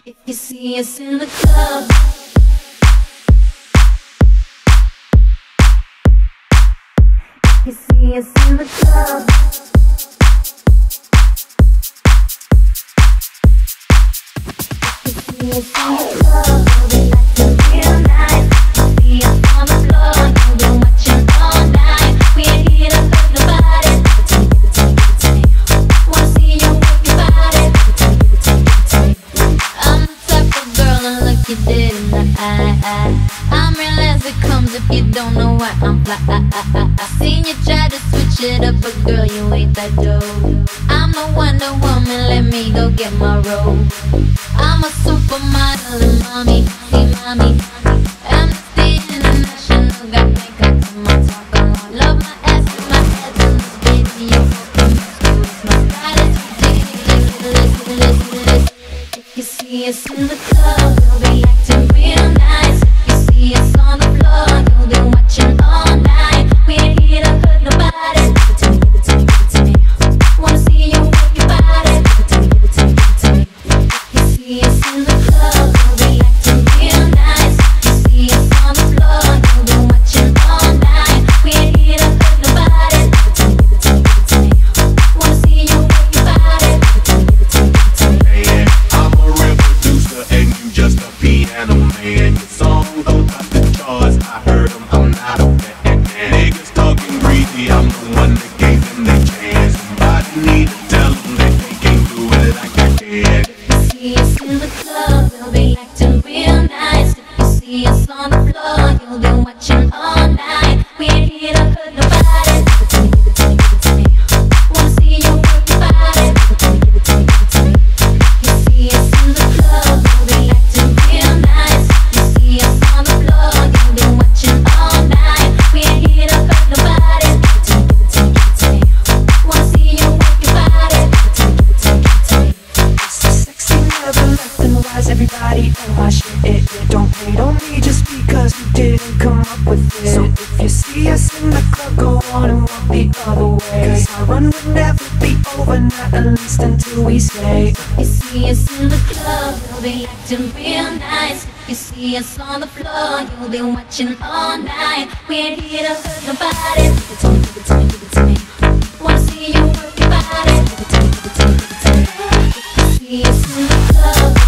If you see us in the club, if you see us in the club, if you see us in the club, we'll be acting real nice. If you see us on the floor, you'll be watching all night. We ain't here to hurt nobody. Give it to me, give it to me, give it to me. Wanna see you work your body. Give it to me, give it to me, give it to me. I'm the type of girl to look you dead in the eye. I'm real as it comes if you don't know why I'm fly. I seen you try to switch it up, but girl, you ain't that dope. I'm the Wonder Woman, let me go get my robe. I'm a supermodel and mommy, see mommy. Amnesty International got Bangkok to my talk on. Love my ass and my head in this video. My style is ridiculous. If you see us in the club, we'll be acting real nice. If you see us on the floor, you'll be watching all night. We ain't here to hurt nobody. Give it to me, give it to me, give it to me. Wanna see you work your body. Give it to me, give it to me, give it to me. If you see us in the club, we'll be acting real nice. If you see us on the floor, you'll be watching all night. We ain't here to hurt nobody. Give it to me, give it to me, give it to me. Wanna see you work your body. Give it to me, give it to me, give it to me. Man, I'm a real producer and you just a piano man. Your song goes off the charts, I heard them, I'm not a fan. Niggas talking greedy, I'm the one that gave them their chance. Somebody need to tell them that they can't do it like I can. If you see us in the club, we'll be acting real nice. If you see us on the floor, you'll be watching all night. We ain't here to hurt nobody. Give it to me, give it to me, give it to me. Wanna see you work your body. Give it to me, give it to me, give it to me. If you see us in the club, we'll be acting real nice. If you see us on the floor, you'll be watching all night. We ain't here to hurt nobody. Give it to me, give it to me, give it to me. Wanna see you work your body. Give it to me, give it to me, give it to me. So sexy, never left and wise. Everybody on my shit. Don't hate on me just because you didn't come up with it. So if you see us in the club, go on and walk the other way. Cause our run will never be over, not at least until we stay. If you see us in the club, we'll be acting real nice. If you see us on the floor, you'll be watching all night. We ain't here to hurt nobody. Give it to me, give it to me, give it to me. Wanna see you work your body. Give it to me, give it to me, give it to me. If you see us in the club,